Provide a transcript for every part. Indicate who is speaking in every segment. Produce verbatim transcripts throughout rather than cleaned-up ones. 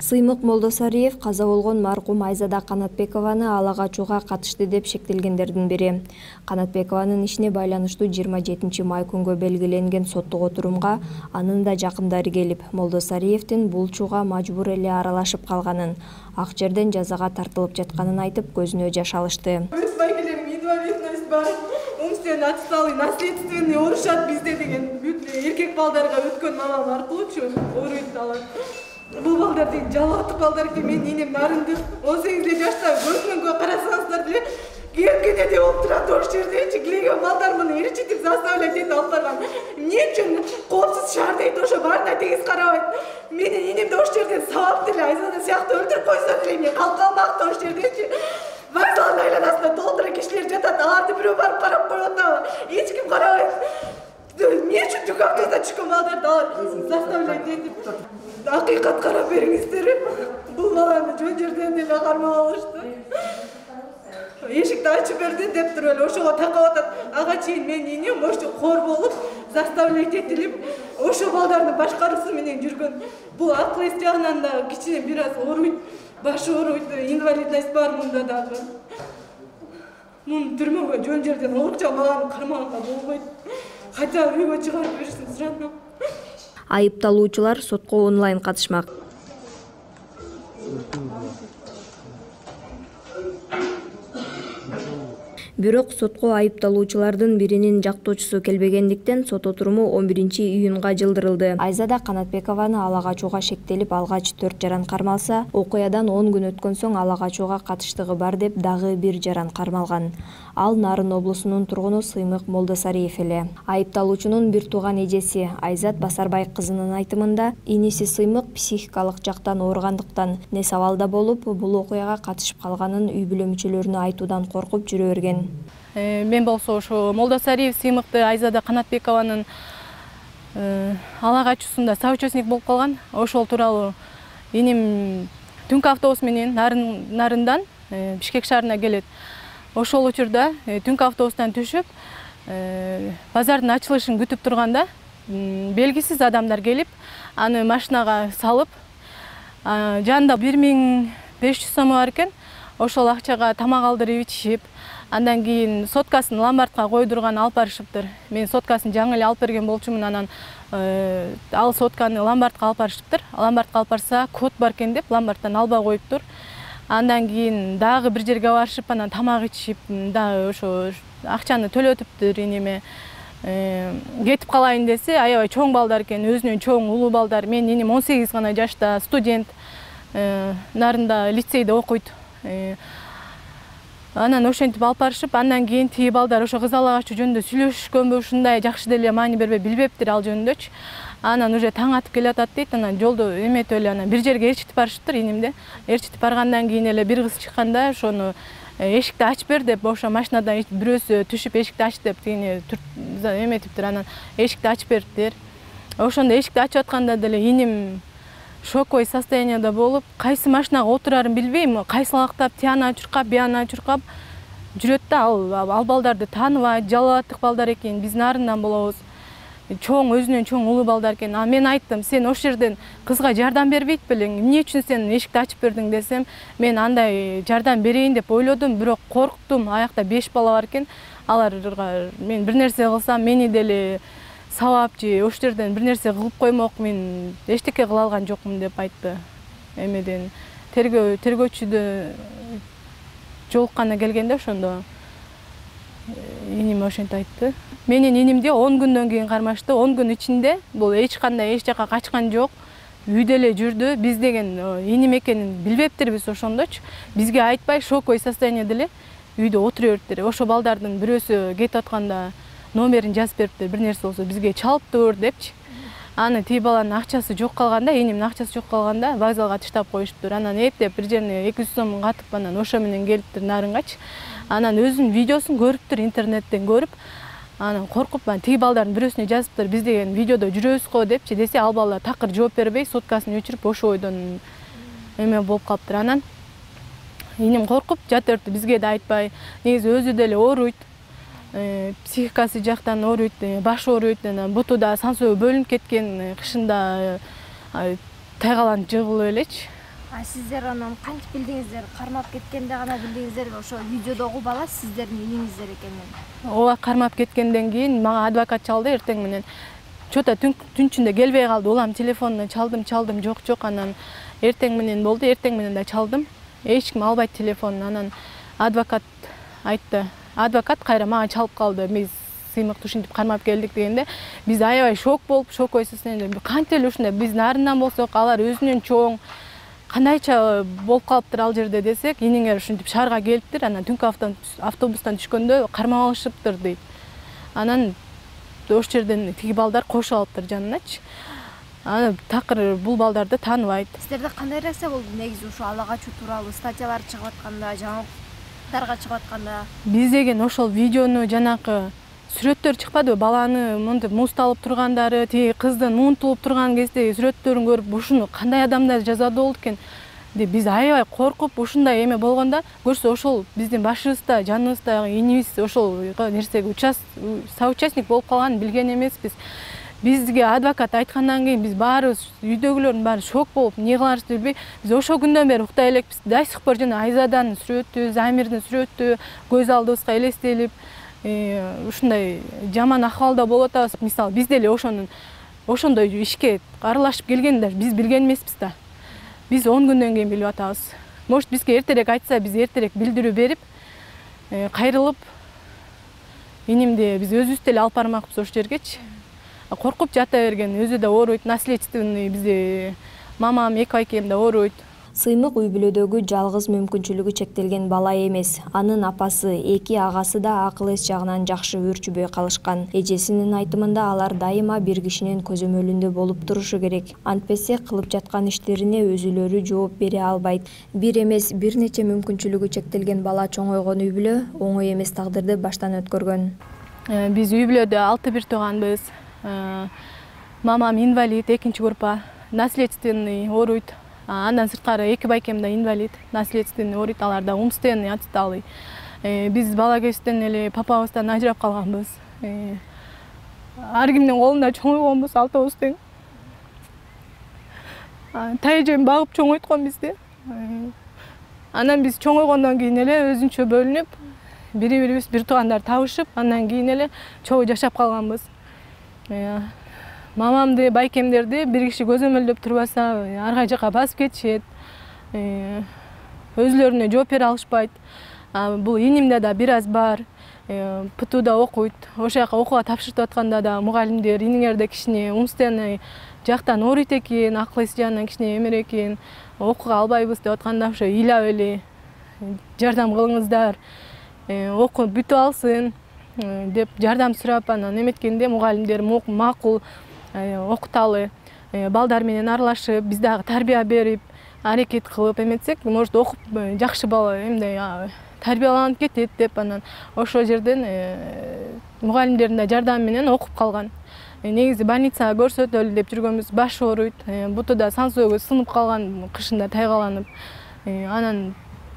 Speaker 1: Сыймык Молдосариев каза болгон маркум Айзада Канатбекованы ала качууга катышты деп шектелгендердин бири. Канатбекованын ишине байланыштуу жыйырма жетинчи май күнгө белгиленген соттук отурумга анын да жакындары келип, Молдосариевдин бул чууга мажбур эле аралашып калганын, ак жерден жазага тартылып жатканын айтып, көзүнө жаш алышты.
Speaker 2: Умственно отсталый, наследственный урушат бизде деген эркек балдарга өткөн мамам аркылуучу ооруйт алат. Бул балдарды жалатып балдар экен, мен энем нарындык он сегиз жашта көзүнөн көз карасаңыздар деле кийимкеде деп болуп турат ош жердечи килеген балдар муну ирчитип заставлять этип алып барган. Эмне үчүн коопсуз шаар дейт, ошо баарына тегиз карабайт. Менин энемди ош жерден сабап деле Айзада сыяктуу өлтүрүп койсо деле эмне калкалмакты ош жердечи. Вокзалдын айланасында толтура кишилер жатат, аларды бирөө барып карап коюп атабы, эч ким карабайт. Эмне үчүн түк автобуста түшкөн балдарды заставлять этип акыйкат карап бериңиздер. Бул баланы жөн жерден эле кармап алышты. Эшикти ачып берди деп туруп эле ошого такап атат. Ага чейин менин энем ошо кор болуп, заставлять этилип, ошо балдардын башкаруусу менен жүргөн. Бул акыл эс жагынан да кичине бир аз ооруйт. Başı oruçta, invalidность var bunda da. Bunu türmöge jön жерден орукча баланы кармаганга болбойт. Хотя үйгө чыгарып берсин сразу.
Speaker 1: Айыпталуучулар сотко онлайн катышмак. Бирок сотко айыпталуучулардын биринин жактоочусу келбегендиктен сот отуруму он биринчи июнга жылдырылды. Айзада Канатбекованы ала качууга шектелип алгач төрт жаран кармалса, окуядан он күн өткөн соң ала качууга катыштыгы бар деп дагы бир жаран кармалган. Ал Нарын облусунун тургуну Сыймык Молдосариев эле. Айыпталуучунун бир тууган эжеси Айзат Басарбай кызынын айтымында, иниси Сыймык психикалык жактан ооругандыктан нес абалда болуп, бул окуяга катышып калганын үй бүлө мүчөлөрүнө айтуудан коркуп жүрө берген.
Speaker 3: Мен болсо ошо Молдосариев Сыймыкты Айзада Канатбекованын ала качуусунда соучастник болуп калган. Ошол тууралуу энем түнкү автобус менен Нарындан Бишкек шаарына келет. Ошол учурда түнкү автобустан түшүп, базардын ачылышын күтүп турганда белгисиз адамдар келип, аны машинага салып, жанында бир миң беш жүз сому бар экен. Ошол акчага тамак алдырып ичишип, андан кийин соткасын ломбардка койдурган алып барышыптыр. Мен соткасын жаңы эле алып берген болчумун, анан ал сотканы ломбардка алып барышыптыр. Ломбардка алып барса, код бар экен деп ломбардтан албай коюптур. Андан кийин дагы бир жерге барышып, анан тамак ичип, дагы ошо акчаны төлөтүптүр энеме. Кетип калайын десе, аябай чоң балдар экен, өзүнүн чоң улуу балдар. Мен энем он сегиз гана жашта студент, Нарында лицейде окуйт. Анан ошентип алып барышып, андан кийин тиги балдар ошо кыз ала качуу жөнүндө сүйлөшкөнбү, ушундай жакшы деле маани бербей билбептир ал жөнүндөчү. Анан уже таң атып келатат дейт, анан жолдо эметип эле анан бир жерге эрчитип барышыптыр энемде. Эрчитип баргандан кийин эле бир кыз чыкканда, ошону эшикти ачып бер деп, ошо машинадан бирөөсү түшүп эшикти ач деп тигини эметиптир. Анан эшикти ачып бериптир. Ошондо эшикти ачып атканда деле энем шоковый состоянияда болуп, кайсы машинага отурарын билбейм, кайсылактап тияна чуркап, бияна чуркап жүрөт да, ал ал балдарды тааныбайт, жалаттык балдар экен, биз Нарындан болобуз. Чоң, өзүнүн чоң улуу балдар экен. А мен айттым, сен ош жерден кызга жардам бербейт белең, эмне үчүн сен эшикти ачып бердиң десем, мен андай жардам берейин деп ойлодум, бирок корктум. Аякта беш бала бар экен. Аларга мен бир нерсе кылсам, мени деле сабап же ош жерден бир нерсе кылып коймок, мен эчтеке кыла алган жокмун деп айтты. Эмеден тергөө тергөөчүдө жолуккана келгенде ошондо энем ошентип айтты. Менин энемде он күндөн кийин кармашты. он күн ичинде бул эч кандай эч жака качкан жок. Үйдө эле жүрдү. Биз деген энем экенин билбептирбиз ошондочу. Бизге айтпай шоковый состояниеде эле үйдө отура бериптир. Ошо балдардын бирөөсү кетип атканда номерин жазып бериптир, бир нерсе болсо бизге чалыптыр депчи. Аны тиги баланын акчасы жок калганда, энемдин акчасы жок калганда вокзалга таштап коюштур. Анан эптеп бир жерине эки жүз сом катып, анан ошо менен келиптир Нарынгачы. Анан өзүнүн видеосун көрүптүр, интернеттен көрүп, анан коркуп, тиги балдардын бирөөсүнө жазыптыр, биз деген видеодо жүрөбүз го депчи. Десе ал балдар такыр жооп бербей, соткасын өчүрүп, ошо ойдон эме болуп калыптыр. Анан энем коркуп жатырды, бизге да айтпай. Негизи өзү деле ооруйт. Психикасы жактан ооруйт, башы ооруйт, бутуда сансоо бөлүнүп кеткен, кышында тайгаланып жыгылып элечи.
Speaker 1: А сиздер анан кантип билдиңиздер? Кармап кеткенде гана билдиңиздер, ошо видеодогу бала сиздердин иниңиздер экенин?
Speaker 3: Ооба, кармап кеткенден кийин мага адвокат чалды эртең менен. Чота түн ичинде келбей калды. Улам телефонуна чалдым, чалдым, жок, жок. Анан эртең менен болду, эртең менен да чалдым. Эч ким албайт телефонун. Анан адвокат айтты. Адвокат кайра мага чалып калды. Биз сыймык ушинтип кармап келдик дегенде, биз аябай шок болуп, шок ойсусунан кантип эле ушундай биз нарынан болсок, алар өзүнөн чоң, кандайча болуп калыптыр ал жерде десек, иниңер ушинтип шаарга келиптир. Анан түнкү автобустан түшкөндө кармап алышыптыр дейт. Анан ош жерден тиги балдар кошуп алыптыр жаныначы. Аны такыр бул балдарды тааныбайт.
Speaker 1: Сиздерде кандай реакция болду негизи ушу ала качуу тууралуу статьялар чыгып атканда, жаңылыктарга чыгып атканда?
Speaker 3: Биз деген ошол видеону жанакы сүрөттөр чыкпадыбы? Баланы мынтип муздалып тургандары, тиги кыздын унутулуп турган кездеги сүрөттөрүн көрүп, ушуну кандай адамдар жазады болду экен деп биз аябай коркуп, ушундай эме болгондо көрсө ошол биздин башыбызда, жаныбызда инибиз ошол нерсеге соучастник болуп калганын билген эмеспиз. Бизге адвокат айткандан кийин биз баарыбыз, үйдөгүлөрдүн баары шок болуп, эмне кыларыбызды билбей, биз ошол күндөн бери уктай элекпиз. До сих пор жана Айзаданын сүрөтү, Замирдин сүрөтү көз алдыбызга элестелип, ушундай жаман акыбалда болуп атабыз. Мисалы, биз деле ошонун ошондой ишке аралашып келгенде биз билген эмеспиз да. Биз он күндөн кийин билип атабыз. Может, бизге эртерээк айтса, биз эртерээк билдирүү берип, кайрылып, инимди биз өзүбүз деле алып бармакпыз ош жергечи. Коркуп жата берген, өзү да ооруйт, наследственный, бизде мамам, эки байкем да ооруйт.
Speaker 1: Сыймык үй бүлөдөгү жалгыз мүмкүнчүлүгү чектелген бала эмес. Анын апасы, эки агасы да акыл эс жагынан жакшы өрчүбөй калышкан. Эжесинин айтымында алар дайыма бир кишинин көзөмөлүндө болуп турушу керек. Антпесе кылып жаткан иштерине өзүлөрү жооп бере албайт. Бир эмес, бир нече мүмкүнчүлүгү чектелген бала чоңойгон үй бүлө оңой эмес тагдырды баштан өткөргөн.
Speaker 3: Биз үй бүлөдө алты бир тууганбыз. Мамам инвалид, экинчи группа, наследственный ооруйт. Андан сырткары эки байкем да инвалид, наследственный ооруйт, алар да умственный, отсталый. Биз бала кезден эле папабыздан ажырап калганбыз. Ар кимдин колунда чоңойгонбуз, алтыбыз тең. Тайжем багып чоңойткон бизди. Анан биз чоңойгондон кийин эле өзүнчө бөлүнүп, бири-бирибиз бир туугандар табышып, андан кийин эле чогуу жашап калганбыз. Мамамды, байкемдерди бир киши көзөмөлдөп турбаса, ар кай жака басып кетишет. Өзүлөрүнө жооп бере алышпайт. Бул инимде да бир аз бар. ПТУда окуйт. Ошол жака окууга тапшыртып атканда да мугалимдер, иниңерде кичине умственный жактан ооруйт экен, акыл эси жагынан кичине эмер экен, окууга албайбыз деп атканда ошо ыйлап эле жардам кылыңыздар, окуп бүтүп алсын деп жардам сурап, анан эметкенде мугалимдер макул окуталы, балдар менен аралашып, биз дагы тарбия берип, аракет кылып эметсек, может окуп жакшы бала эмне тарбияланып кетет деп, анан ошол жерден мугалимдердин да жардамы менен окуп калган. Негизи больницага көрсөтөлү деп жүргөнбүз, баш ооруйт, бутуда сансоого сынып калган, кышында тайгаланып, анан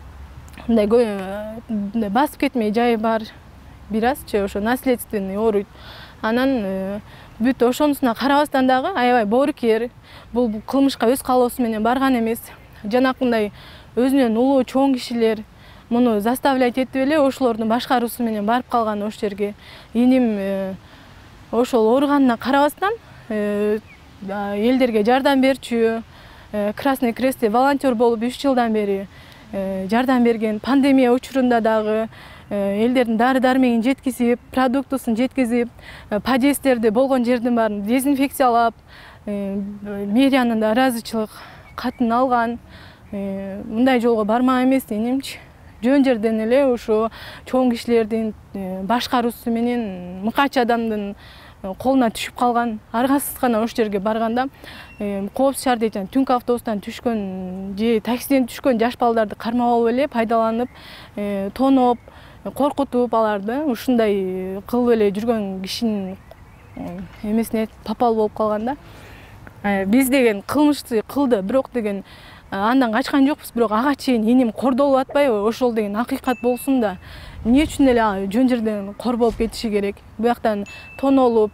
Speaker 3: мындай басып кетмей жайы бар, бир азчы ошо наследственный ооруйт. Анан бүт ошонусуна карабастан дагы аябай боорукер, бул кылмышка өз каалоосу менен барган эмес. Жанакындай өзүнөн улуу чоң кишилер муну заставлять этип эле ошолордун башкаруусу менен барып калган ош жерге. Иним ошол ооруганына карабастан элдерге жардам берчү, Красный Крестте волонтер болуп үч жылдан бери жардам берген. Пандемия учурунда дагы элдердин дары дармегин жеткизип, продуктусун жеткизип, подъезддерди болгон жердин баарын дезинфекциялап, мэриянын да ыраазычылык катын алган. Мындай жолго бармак эмес инимчи. Жөн жерден эле ошо чоң кишилердин башкаруусу менен мыкач адамдын колуна түшүп калган. Аргасыз гана ош жерге барганда коопсуз шаар дейт, түнкү автобустан түшкөн же таксиден түшкөн жаш балдарды кармап алып эле пайдаланып, тоноп, коркутуп аларды ушундай кылып эле жүргөн кишинин эмесине попал болуп калганда, биз деген кылмышты кылды, бирок деген андан качкан жокпуз, бирок ага чейин иним кордолуп атпайбы? Ошол деген акыйкат болсун да, эмне үчүн эле жөн жерден кор болуп кетиши керек? Буяктан тонолуп,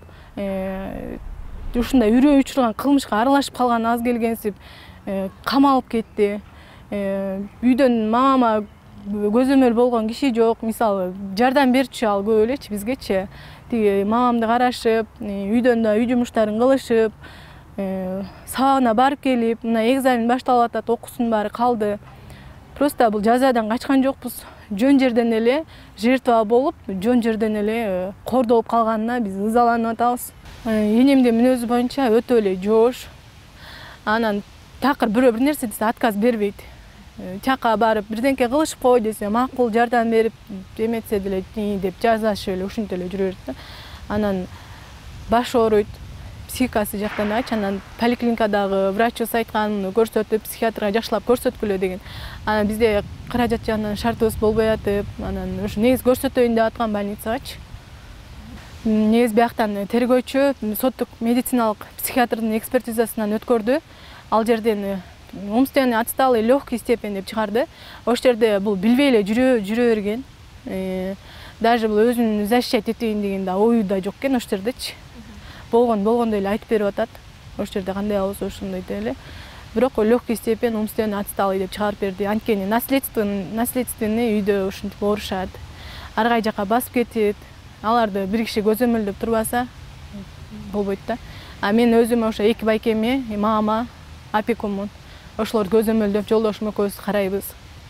Speaker 3: ушундай үрөө учурган кылмышка аралашып калган аз келгенсип камалып кетти. үйдөн мамама көзөмөл болгон киши жок. Мисалы жардам берчү ал көп элечи бизгечи. Тиги мамамды карашып, үйдөн да үй жумуштарын кылышып, сабагына барып келип, мына экзамен башталып атат, окуусунун баары калды. Просто бул жазадан качкан жокпуз. Жөн жерден эле жертва болуп, жөн жерден эле кордолуп калганына биз ызаланып атабыз. Энемдин мүнөзү боюнча өтө эле жоош. Анан такыр бирөө бир нерсе десе отказ бербейт. Чакка барып бирденке кылышып кой десе, макул жардам берип эметсе деле деп жазашып эле ушинтип эле жүрө берет да. Анан баш ооруйт, психикасы жактан ач, анан поликлиникадагы врачыбыз айткан, көрсөтүп, психиатрга жакшылап көрсөткүлө деген. Анан бизде каражат жагынан шартыбыз болбой атып, анан ушу негиз көрсөтөйүн деп аткан больницагачы. Негиз бияктан тергөөчү соттук медициналык психиатрдын экспертизасынан өткөрдү. Ал жерден умственный отсталый легкий степень деп чыгарды. Ошол жерде бул билбей эле жүрө жүрө берген. Даже бул өзүн защищать этейин деген да ою да жок экен ошол жердечи. Болгон болгондой эле айтып берип атат. Ошол жерде кандай болсо ошондой деле. Бирок легкий степень умственный отсталый деп чыгарып берди. Анткени наследственный наследственный үйдө ушинтип оорушат. Ар кай жака басып кетет. Аларды бир киши көзөмөлдөп турбаса болбойт да. А мен өзүм ошо эки байкеме, мама, опекунмун. Ошолор көзөмөлдөп жолдошум экөөбүз карайбыз.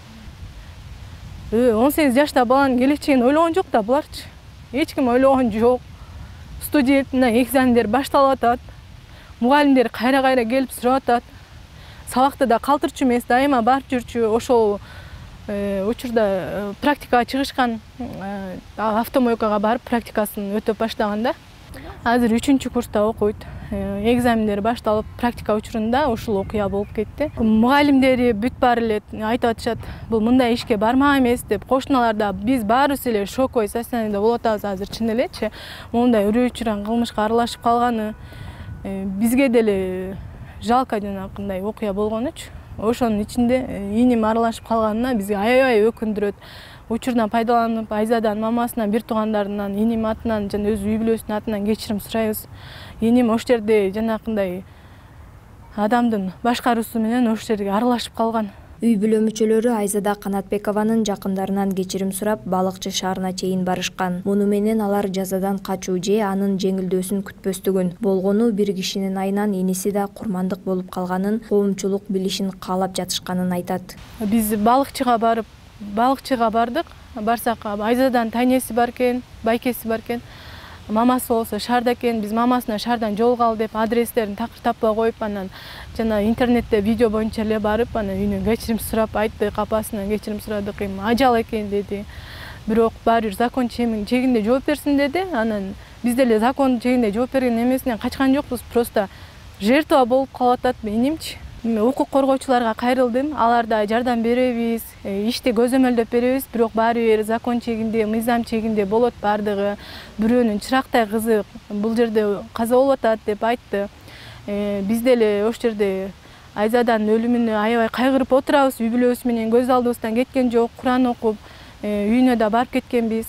Speaker 3: он сегиз жашта баланын келечегин ойлогон жок да буларчы. Эч ким ойлогон жок. Студент мына экзамендер башталып атат. Мугалимдер кайра-кайра келип сурап атат. Сабакта да калтырчу эмес, дайыма барып жүрчү. Ошол учурда практикага чыгышкан, автомойкага барып практикасын өтөп баштаган да. Азыр үчүнчү курста окуйт. Экзамендер башталып, практика учурунда ушул окуя болуп кетти. Мугалимдери бүт баары эле айтып атышат, бул мындай ишке бармак эмес деп. Кошуналарда биз баарыбыз эле шоковой состояниеде болуп атабыз азыр чын элечи. Мондай үрөй-үчүран кылмышка аралашып калганы бизге деле жалко жанагындай окуя болгонучу. Ошонун ичинде инем аралашып калганына бизге аябай өкүндүрөт. Учурдан пайдаланып, Айзадан, мамасынан, бир туугандарынан, инем атынан жана өз үй бүлөсүнүн атынан кечирим сурайбыз. Инем ошол жерде жанакындай адамдын башкаруусу менен ошол жерге аралашып калган.
Speaker 1: Үй бүлө мүчөлөрү Айзада Канатбекованын жакындарынан кечирим сурап, Балыкчы шаарына чейин барышкан. Муну менен алар жазадан качуу же анын жеңилдөөсүн күтпөстүгүн, болгону бир кишинин айынан иниси да курмандык болуп калганын, коомчулук билишин каалап жатышканын айтат.
Speaker 3: Биз Балыкчыга барып, Балыкчыга бардык. Барсак Айзадан тайнеси бар экен, байкеси бар экен. Мамасы болсо шаарда экен. Биз мамасына шаардан жолугалы деп адрестерин такыр таппай коюп, анан жана интернетте видео боюнча эле барып, анан үйүнөн кечирим сурап айттык, апасынан кечирим сурадык, эми ажал экен деди. Бирок баары бир закон чегинде жооп берсин деди. Анан биз деле закон чегинде жооп берген эмесинен качкан жокпуз. Просто жертва болуп калып атат менимчи. Укук коргоочуларга кайрылдым. Аларда жардам беребиз, ишти көзөмөлдөп беребиз, бирок баары бир закон чегинде, мыйзам чегинде болот бардыгы. Бирөөнүн чырактай кызы бул жерде каза болуп атат деп айтты. Биз деле ошол жерде Айзаданын өлүмүнө аябай кайгырып отурабыз. Үй бүлөбүз менен көз алдыбыздан кеткен жок. Куран окуп, үйүнө да барып кеткенбиз.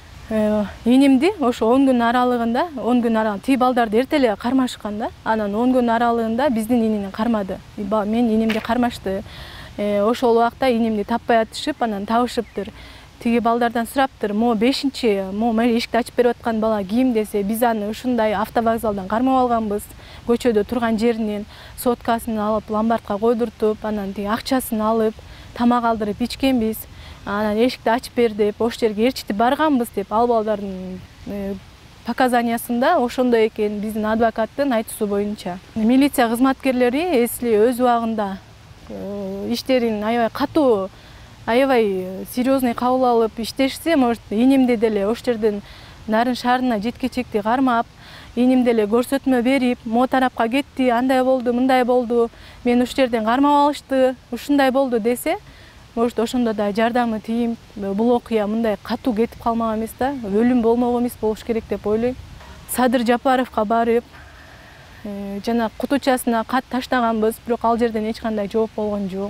Speaker 3: Энемди ошо он күн аралыгында, он күн аралыгында тиги балдарды эрте эле кармашкан да. Анан он күн аралыгында биздин энени кармады. Мен энемди кармашты. Ошол убакта энемди таппай атышып, анан табышыптыр. Тиги балдардан сураптыр, мо бешинчи, мо эшикти ачып берип аткан бала ким десе, биз аны ушундай автовокзалдан кармап алганбыз. Көчөдө турган жеринен соткасын алып, ломбардка койдуртуп, анан тиги акчасын алып, тамак алдырып ичкенбиз. Анан эшикти ачып бер деп, ошол жерге ээрчитип барганбыз деп, ал балдардын показаниясында ошондой экен биздин адвокаттын айтуусу боюнча. Милиция кызматкерлери эсли өз убагында иштерин аябай катуу, аябай серьезный кабыл алып иштешсе, может, энемде деле ошол жерден Нарын шаарына жеткечекти кармап, энемде деле көрсөтмө берип, мо тарапка кетти, андай болду, мындай болду, мен ошол жерден кармап алышты, ушундай болду десе, может, ошондо да жардамы тийип, бул окуя мындай катуу кетип калмак эмес да, өлүм болмок эмес болуш керек деп ойлойм. Садыр Жапаровго барып, жана кутучасына кат таштаганбыз, бирок ал жерден эч кандай жооп болгон жок.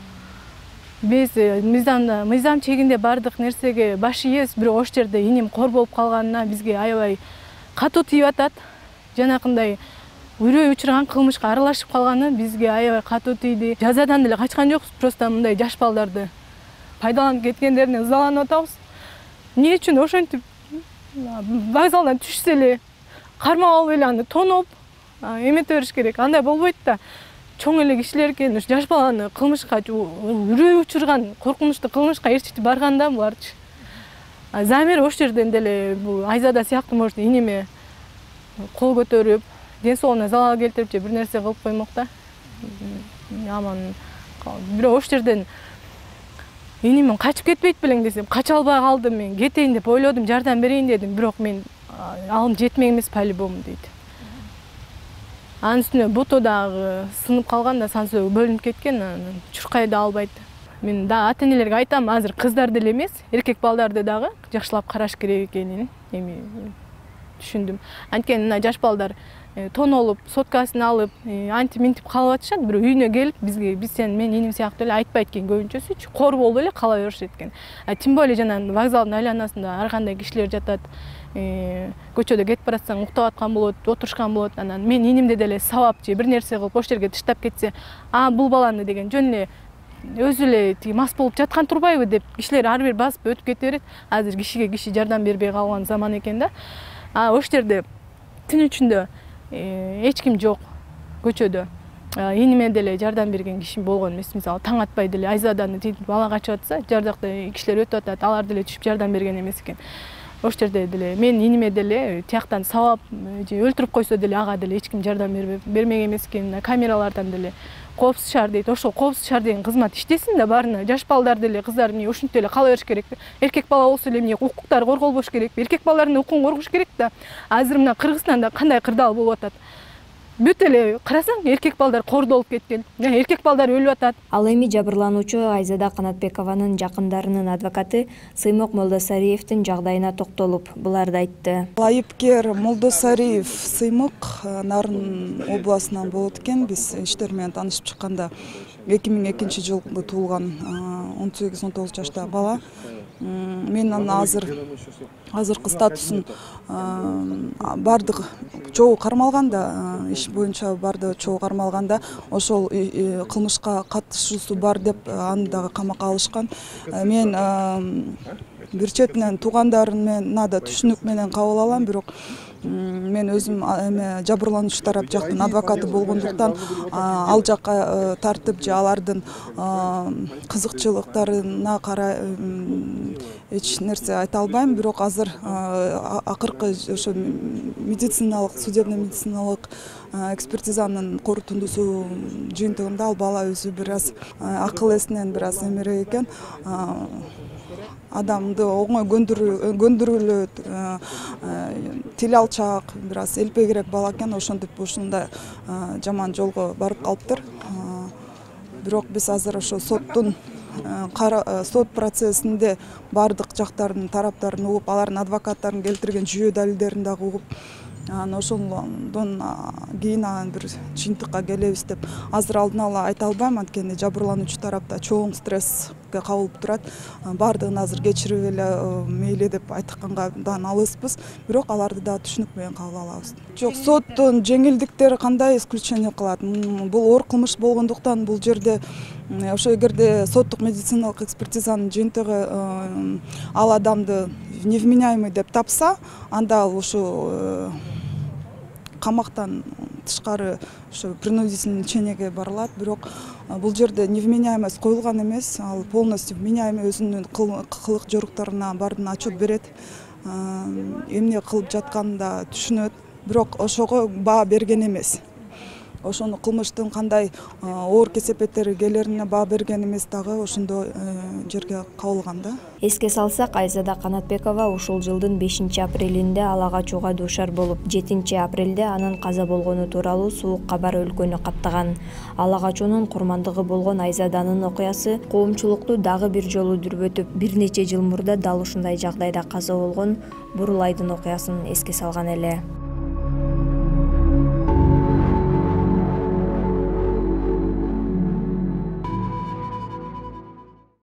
Speaker 3: Биз мыйзам мыйзам чегинде бардык нерсеге баш ийебиз, бирок ошол жерде энем кор болуп калганына бизге аябай катуу тийип атат. Жанакындай үрөй учурган кылмышка аралашып калганы бизге аябай катуу тийди. Жазадан деле качкан жокпуз, просто мындай жаш балдарды пайдаланып кеткендерине ызаланып атабыз. Эмне үчүн ошентип вокзалдан түшсө эле кармап алып эле аны тоноп эмете бериш керек. Андай болбойт да. Чоң эле кишилер экен, жаш баланы кылмышка үрөй учурган, коркунучтуу кылмышка ээрчитип барганда буларчы. Замир ошол жерден деле бул Айзада сыяктуу может инеме кол көтөрүп, ден соолугуна залал келтирип же бир нерсе кылып коймок да. Аман бирок ошол жерден инемин качып кетпейт белең десем, кача албай калдым мен. Кетейин деп ойлодум, жардам берейин дедим, бирок мен алым жетмек эмес по-любому дейт. Анын үстүнө бото дагы сынып калган да, сансөө бөлүнүп кеткен, чуркай да албайт. Мен да ата-энелерге айтам, азыр кыздар деле эмес, эркек балдарды дагы жакшылап караш керек экенин эми түшүндүм. Анткени мына жаш балдар тонолуп, соткасын алып, антип-минтип калып атышат, бирок үйүнө келип бизге биз сен мен инем сыяктуу эле айтпайт экен көбүнчөсүчү, кор болуп эле кала беришет экен. Тим более жана вокзалдын айланасында ар кандай кишилер жатат. Көчөдө кетип баратсаң уктап аткан болот, отурушкан болот. Анан мен инемде деле сабап же бир нерсе кылып ошол жерге тыштап кетсе, а бул баланы деген жөн эле өзү эле тиги мас болуп жаткан турбайбы деп кишилер ар бир басып өтүп кете берет. Азыр кишиге киши жардам бербей калган заман экен да. А ошол жерде түн ичинде эч ким жок көчөдө. Инеме деле жардам берген киши болгон эмес. Мисалы таң атпай деле Айзаданы тинтип ала качып атса, жардакта кишилер өтүп атат, алар деле түшүп жардам берген эмес экен. Ошол жерде деле мен инеме деле тияктан сабап же өлтүрүп койсо деле ага деле эч ким жардам бермек эмес экен. Камералардан деле коопсуз шаар дейт. Ошол коопсуз шаар деген кызмат иштесин да баарына. Жаш балдар деле, кыздар эмне ушинтип эле кала бериш керек. Эркек бала болсо эле эмне укуктары корголбош керек. Эркек балдардын укугун коргош керек да. Азыр мына Кыргызстанда кандай кырдаал болуп атат. Бүт эле карасаң эркек балдар кордолуп кеткен. Эркек балдар өлүп атат.
Speaker 1: Ал эми жабырлануучу Айзада Канатбекованын жакындарынын адвокаты Сыймок Молдосариевдин жагдайына токтолуп, буларды айтты.
Speaker 4: Айыпкер Молдосариев Сыймок Нарын областынан болот экен. Биз иштер менен таанышып чыкканда эки миң экинчи жылы туулган он сегиз он тогуз жаштагы бала. Мен анын азыр азыркы статусун бардык чогуу кармалганда, иш боюнча барды чогуу кармалганда ошол кылмышка катышуусу бар деп аны дагы камакка алышкан. Мен бир четинен туугандарына да түшүнүк менен кабыл алам, бирок мен өзүм эме жабырлануучу тарап жактын адвокаты болгондуктан ал жакка тартып же алардын кызыкчылыктарына карай эч нерсе айта албайм. Бирок азыр акыркы ошо медициналык, судебный медициналык экспертизанын корутундусу жыйынтыгында ал бала өзү бир аз акыл эсинен бир аз эмерек экен. Адамды оңой көндүрүлөт, тил алчак, бир аз элпегирээк бала экен, ошентип ушундай жаман жолго барып калыптыр. Бирок биз азыр ошо соттун сот процессинде бардык жактардын тараптарын угуп, алардын адвокаттарын келтирген жүйө далилдерин дагы угуп, ошондон кийин бир жыйынтыкка келебиз деп азыр алдын ала айта албайм, анткени жабырлануучу тарапта чоң стресске кабылып турат. Бардыгын азыр кечирип эле мейли деп айтканга да алыспыз, бирок аларды да түшүнүк менен кабыл алабыз. Жок, соттун жеңилдиктери кандай исключение кылат? Бул оор кылмыш болгондуктан бул жерде ошо эгерде соттук медициналык экспертизанын жыйынтыгы ал адамды невменяемый деп тапса, анда ал ошо камактан тышкары ошо принудительный лечениеге барылат. Бирок бул жерде невменяемость коюлган эмес, ал полностью вменяемый, өзүнүн кылык жоруктарына бардын отчет берет, эмне кылып жатканын да түшүнөт, бирок ошого баа берген эмес. Ошону кылмыштын кандай оор кесепеттери келерине баа берген эмес, дагы ошондой жерге кабылган да.
Speaker 1: Эске салсак, Айзада Канатбекова ушул жылдын бешинчи апрелинде ала качууга дуушар болуп, жетинчи апрелде анын каза болгону тууралуу суук кабар өлкөнү каптаган. Ала качуунун курмандыгы болгон Айзаданын окуясы коомчулукту дагы бир жолу дүрбөтүп, бир нече жыл мурда дал ушундай жагдайда каза болгон Бурулайдын окуясын эске салган эле.